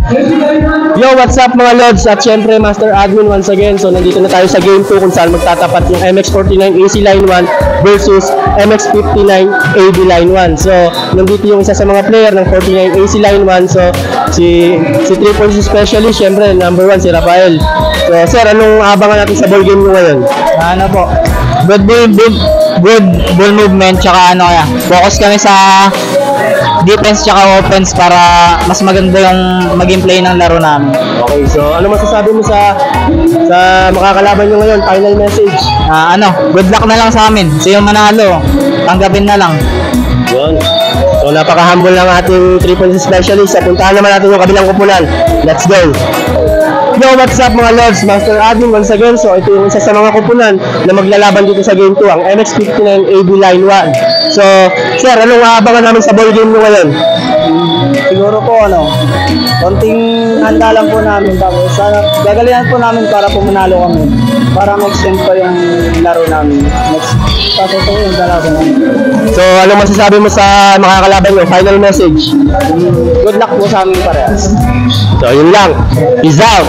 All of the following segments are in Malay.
Yo, what's up mga Lods? At syempre, Master Admin once again. So, nandito na tayo sa game 2 kung saan magtatapat yung MX-49 AC Line 1 versus MX-59 AB Line 1. So, nandito yung isa sa mga player ng 49 AC Line 1. So, si Triple C Specialist, syempre, number 1, si Rafael. So, sir, anong abangan natin sa ball game nyo ngayon? Ano po? Good ball movement, tsaka ano kaya, focus kami sa defense tsaka offense para mas maganda yung maging play ng laro namin. Okay, so ano masasabi mo sa makakalaban nyo ngayon? Final message? Good luck na lang sa amin. So yung manalo, tanggapin na lang. Yun. So napaka-humble ng ating Triple C Specialist. Puntahan naman natin yung kabilang kupunan. Let's go! Yo, what's up mga Lords? Master Admin once again. So ito yung isa sa mga kupunan na maglalaban dito sa game 2, ang MX-59 AB Line 1. So, sir, anong aabangan namin sa ball game nyo ngayon? Siguro po konting handa lang po namin, tapos gagalingan po namin para po manalo kami, para ma-extend pa yung laro namin. Tapos ito yung dalawa namin. So, anong masasabi mo sa makakalaban nyo? Final message? Good luck po sa amin parehas. So, yun lang. Peace out!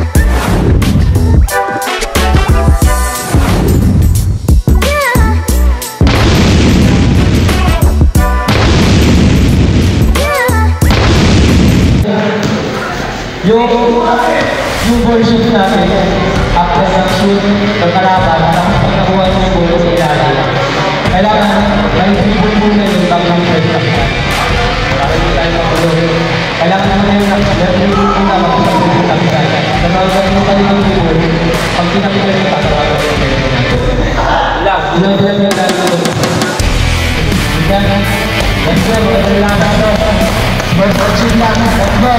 Yung version natin, after ng shoot ng kalaban, tapos pag nakuha yung goal sa ilalim, kailangan may dribble muna yung bagong first action. Para hindi tayo makulo. Kailangan naman yung dribble muna mag-dribble yung action. Natawagan mo kayo ng dribble, pag pinapilan yung tatawagan mo yung dribble natin. Ilang dribble yung gagawin. Let's go, kailangan natin. First action lang, let's go.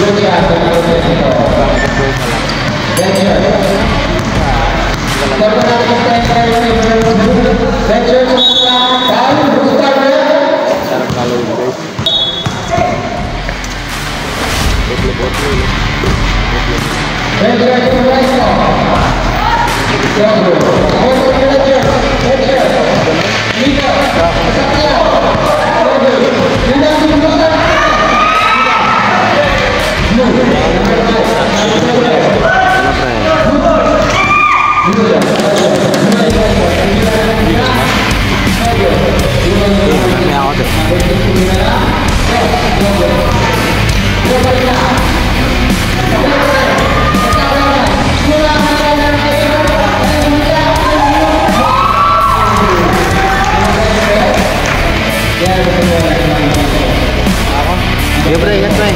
siya sa number 24. Red shirt. Number 9, red shirt sa Kyle Buscardo. Red shirt sa Westo. Red shirt. Mika. Sakya. Linda Mendoza. Ya bre, ya bre.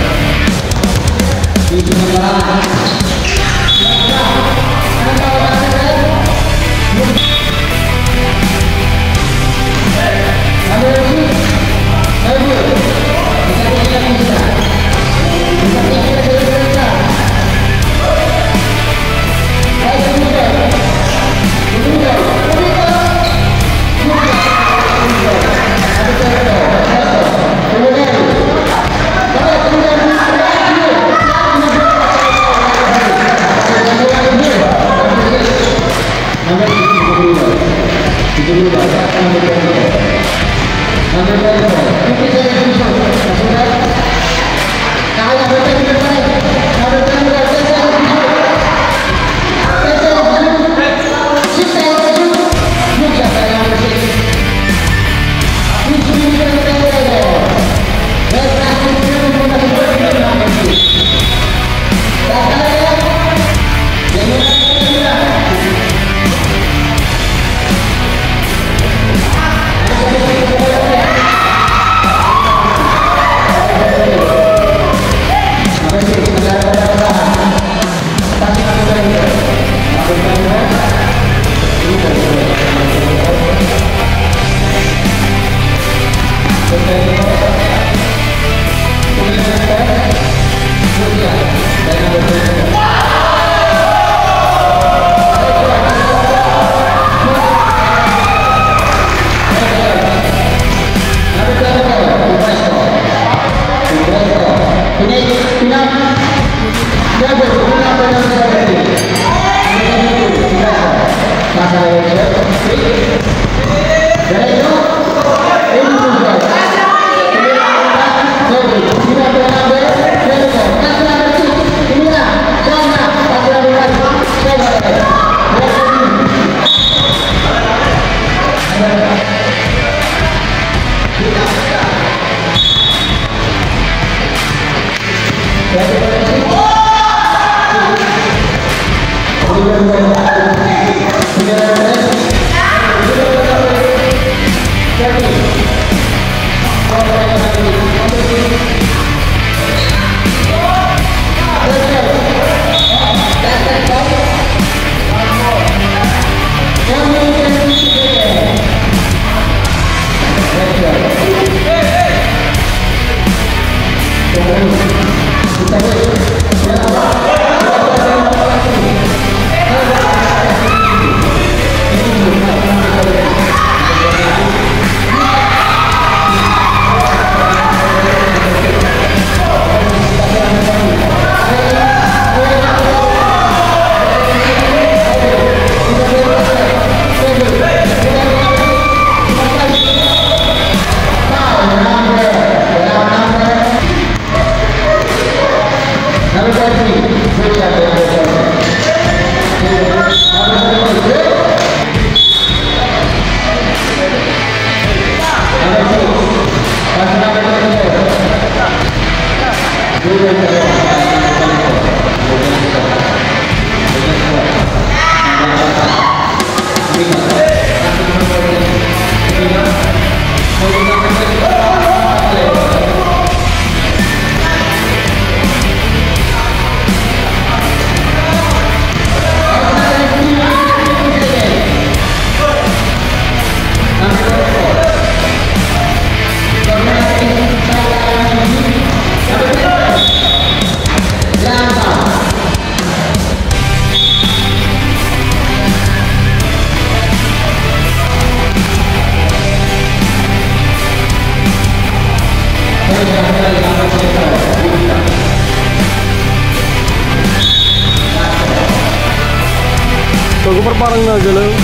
So, parang nagalaw.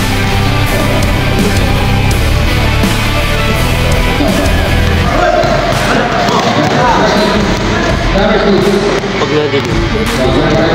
Pag nadilig.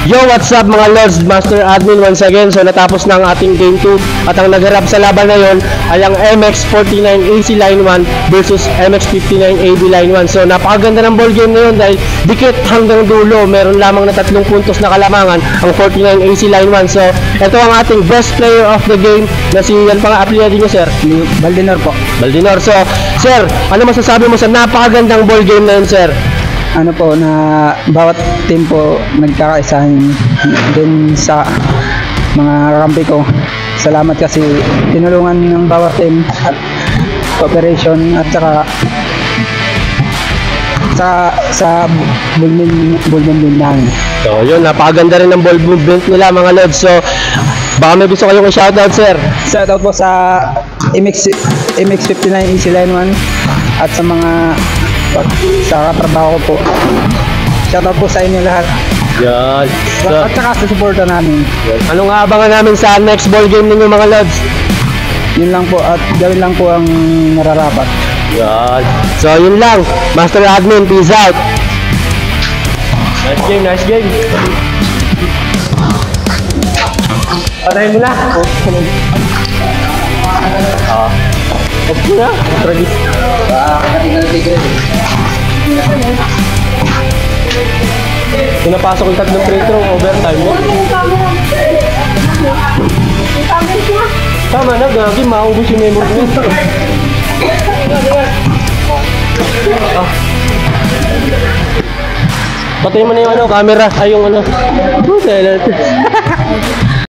Yo, what's up mga Lords, Master Admin once again. So natapos na ang ating Game 2 at ang nagharap sa laban na yon ay ang MX-49 AC Line 1 versus MX-59 AB Line 1. So napakaganda ng ball game na yun dahil dikit hanggang dulo. Meron lamang na 3 puntos na kalamangan ang 49 AC Line 1. So ito ang ating best player of the game na si yan pa nga apelyido niyo, sir. Baldinor po. Baldinor. So sir, ano masasabi mo sa napakagandang ball game na yun, sir? Ano po na bawat team po nagkakaisahin din sa mga kakampi ko. Salamat kasi tinulungan ng bawat team at cooperation at sa bullpen din namin. So yun, napakaganda rin ng ball movement nila mga Lods. So baka may gusto kayong i-shoutout, sir. Shoutout po sa MX-59 Easy Line 1 at sa mga sa katrabaho ko po. Shoutout po sa inyo lahat. Yan. So, At saka sa suporta namin. anong aabangan namin sa next ball game ninyo mga Lods? Yun lang po at gawin lang po ang nararapat. Yan. So yun lang. Master Admin, peace out. Nice game, nice game. Patayin mo na. Okay na. Tragis. Pinapasok yung 3 free throw overtime mo. Tama na, gagi, maubos yung memory mo. Patayin mo na yung camera, ay yung